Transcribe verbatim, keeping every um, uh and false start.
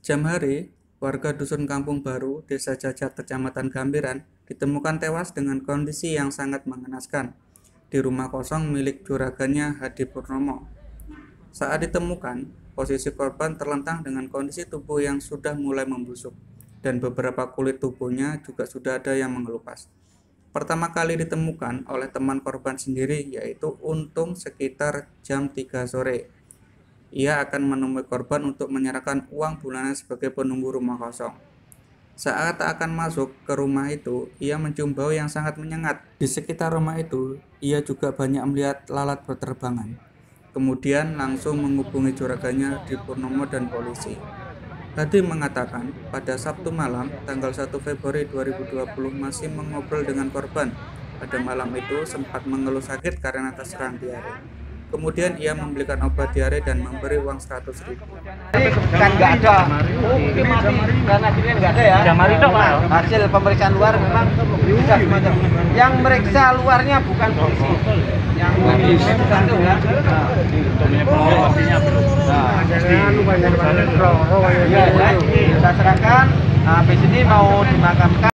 Jam hari, warga Dusun Kampung Baru, Desa Jajat, Kecamatan Gambiran, ditemukan tewas dengan kondisi yang sangat mengenaskan di rumah kosong milik juragannya Hadi Purnomo. Saat ditemukan, posisi korban terlentang dengan kondisi tubuh yang sudah mulai membusuk, dan beberapa kulit tubuhnya juga sudah ada yang mengelupas. Pertama kali ditemukan oleh teman korban sendiri, yaitu Untung sekitar jam tiga sore. Ia akan menemui korban untuk menyerahkan uang bulanan sebagai penunggu rumah kosong. Saat akan masuk ke rumah itu, ia mencium bau yang sangat menyengat. Di sekitar rumah itu, ia juga banyak melihat lalat berterbangan. Kemudian langsung menghubungi juragannya di Purnomo dan polisi. Hadi mengatakan pada Sabtu malam tanggal satu Februari dua ribu dua puluh masih mengobrol dengan korban. Pada malam itu sempat mengeluh sakit karena terserang diare. Kemudian ia membelikan obat diare dan memberi uang seratus ribu. Kan nggak ada. Oh, mungkin mati karena akhirnya nggak ada ya. Jamari itu Pak. Hasil pemeriksaan luar memang sudah semacam. Yang meriksa luarnya bukan polisi. Yang polisi itu ya. Pastinya belum. Nah, ya, ya, kita serahkan. Nah, habis ini mau dimakamkan.